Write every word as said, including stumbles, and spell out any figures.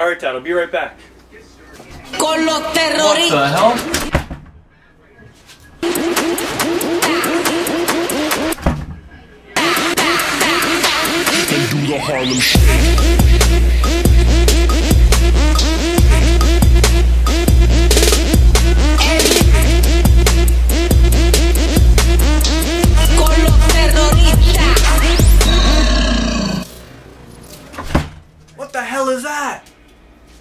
Alright, Dad, I'll be right back. Con los terroristas. What the hell? They do the Harlem Shake.